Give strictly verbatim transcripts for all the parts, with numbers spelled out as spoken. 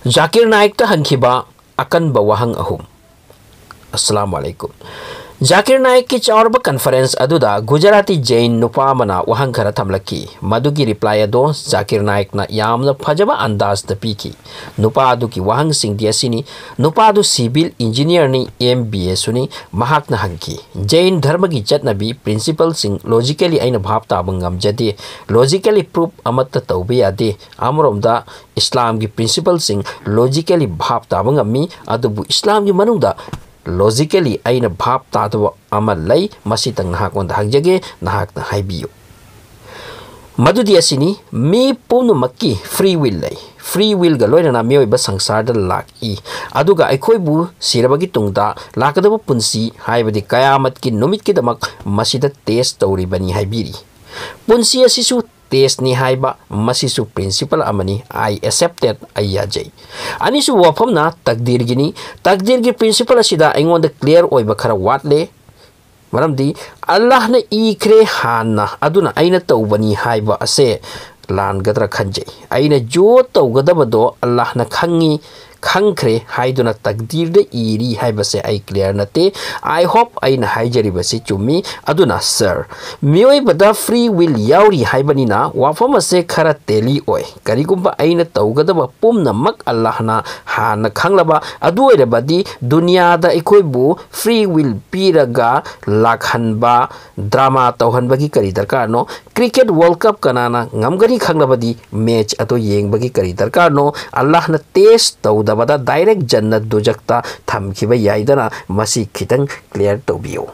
Zakir Naikta hangkhiba akanba wahang ahum. Assalamualaikum. Zakir Naik ki chaurba conference aduda Gujarati Jain nupa mana wahang khara thamlaki madugi reply ado Zakir Naik na yamna phajaba andaz da piki nupa adu ki wahang sing dia sini nupa adu civil engineer ni M B A suni mahak na hangki Jain dharma gi chatnabi principle sing logically aina bhap ta bangam jadi logically proof amatta tawbi ade amromda Islam gi principle sing logically bhap ta bangami adubu Islam gi manungda logically aina bhap tadwa ama lay masitang nahakon da hagjage nahak na haibiyo madudi asini mi puno makki free will lay free will ga loina na miyoy ba sangsar da laki aduga aikoi bu sirabagi tungda lakadaba punsi haibadi kayamat ki numit ki damak masida test tawri bani haibiri punsi asisu test ni haiba masisu principle amani I accepted ayajay anisu wafam na takdir gini takdir gi principle asida aingon da clear oiba khara watle maramdi Allah na ikre hana aduna aina tawbani haiba ase lan gadra khanje aina jo tawgadabado Allah na khangi khangkhre haiduna takdir de iri haibase ai clear nate I hope aina haijari base chumi aduna sir mioi bada free will yauri haibani na wafama se khara teli oi karigumba aina tawgadaba pumna mak Allah na hana khanglaba adu ere badi dunia da ikoi bu free will piraga lakhanba drama tawhanbagi kari darkar no cricket world cup kanana ngamgani khanglabadi match ato yengbagi kari darkar no Allah na test tawda bada direct jannat dujakta thamkiba yaidana masi khitang clear tawbiyo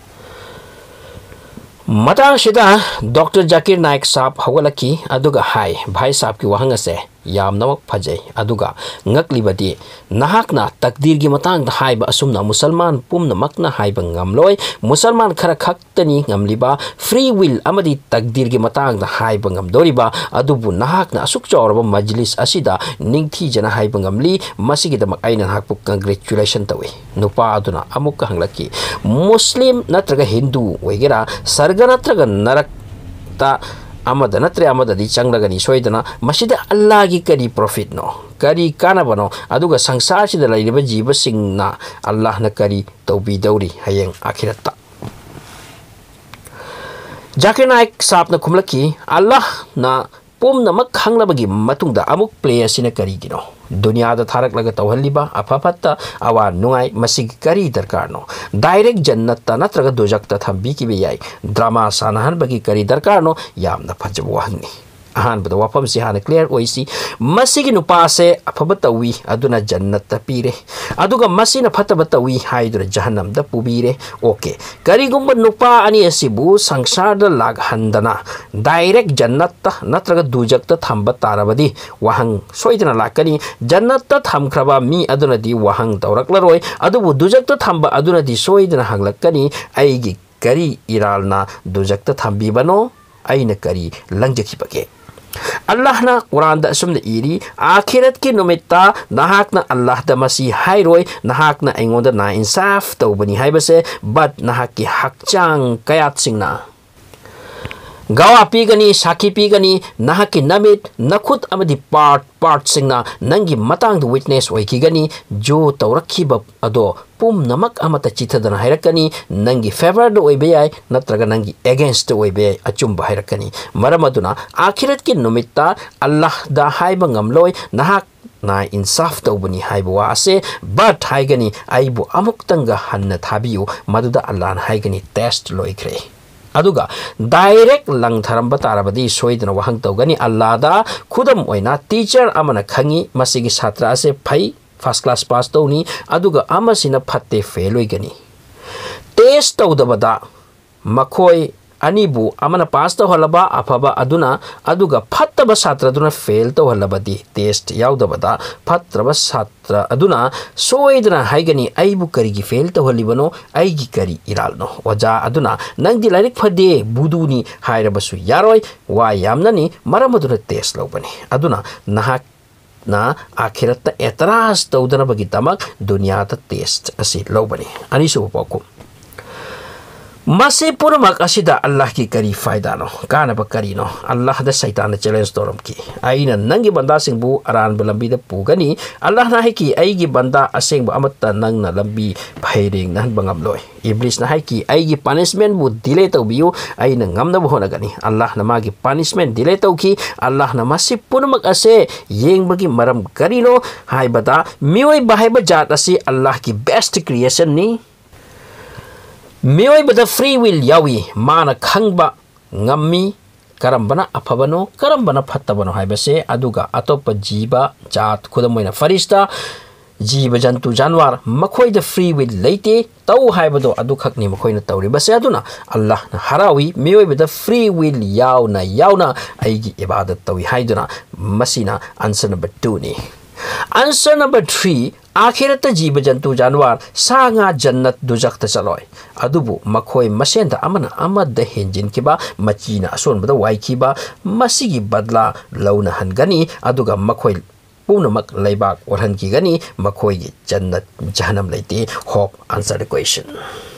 matang shida Doctor Zakir Naik sab hawalaki aduga hai bhai sab ki wahang ase yam namak phajai aduga ngakli badi nahakna takdir gi matang da haiba asumna musalman pumna makna haiba ngamloi musalman khara khaktani ngamliba free will amadi takdir gi matang da haiba ngamdoriba adubu nahakna asuk chawraba majlis asida ningthi jana haiba ngamli masigi da mak aina hakpu congratulation tawi nupa aduna amuk hanglaki muslim natraga hindu wegera sarga natraga narak ta amada natre amada di changlagani soidana masida Allah gi kari profit no kari kana bano aduga sangsar sida laiba jiba singna Allah na kari tawbi dawri hayeng akhirata Zakir Naik sab na kumlaki Allah na pum na makhanglabagi matungda amuk play asina kari gino dunia da tharak laga tawhalliba apapatta awa nungai masig kari darkar no direct jannat ta natraga dojak ta thambi ki biyai drama sanahan bagi kari darkar no yamna phajabu wahni ahan bada wapam si hana clear oisi masigi nupa se apabatawi aduna jannat ta pire aduga masina phatabatawi haidura jahannam da pubire okay kari gumba nupa ani asibu sangsar da lag handana direct jannat ta natraga dujak ta thamba tarabadi wahang soidana lakani jannat ta thamkraba mi aduna di wahang tawraklaroi adubu dujak ta thamba aduna di soidana hanglakani aigi kari iralna dujak ta thambi bano aina kari langjaki Allah na Quran da sumna iri akhirat ki numita nahak na Allah da masi hairoi nahak na aingonda na insaf tawbani haibase but nahak ki hakchang kayat singna gawa pigani saki pigani nahaki namit nakhut amadi part part singna nangi matang du witness oikigani jo tawrakhiba ado pum namak amata chithadana hairakani nangi favor do oibeyai natraga nangi against do oibeyai achumba hairakani maramaduna akhirat ki numitta Allah da haiba ngamloi nahak na insaf tawbani haiba ase but haigani aibu amuktanga hanna thabiyu maduda Allah haigani test loikre aduga direct lang tharamba tarabadi soidana wahang tawgani Allah da khudam oina teacher amana khangi masigi chhatra ase phai first class pass tawni aduga amasina phatte fail oigani test tawdabada makhoi anibu amana pass tawhalaba afaba aduna aduga phattaba chhatra duna fail tawhalabadi test yaudabada phatraba chhatra aduna soidana haigani aibu karigi fail tawhalibano aigi kari iralno waja aduna nangdi lairik phade buduni hairabasu yaroi wa yamnani maramaduna test lobani aduna nahak na akhirata etras tawdana bagi tamak dunia ta test asi lobani ani so poko Masih punamak asida Allah ki kari faida no kana ba kari no Allah da saitan challenge toram ki aina nangi banda singbu aran belambi da pugani Allah na haiki aigi banda asing bu amatta nang na lambi phairing nan bangam loi iblis na haiki aigi punishment bu delay to biu aina ngamna bu honagani Allah na magi punishment delay to ki Allah na masih punamak ase yeng bagi maram kari no hai bata mioi bahai ba jat asi Allah ki best creation ni Mioi bada free will yawi mana khangba ngammi karambana aphabano karambana phattabano haibase aduga atopa jiba jat khudamoina farista jiba jantu janwar makhoi da free will leite tau haibado adu khakni makhoi na tawri base aduna Allah na harawi mioi bada free will yauna yauna aigi ibadat tawi haiduna masina answer number two ni answer number three Akhirata jiba jantu janwar sanga jannat dujak ta chaloi adubu makhoi masenda amana amad da henjin kiba machina ason bada wai kiba masigi badla launa hangani aduga makhoi punamak laibak warhan ki gani makhoi gi jannat jahannam laiti hope answer the question.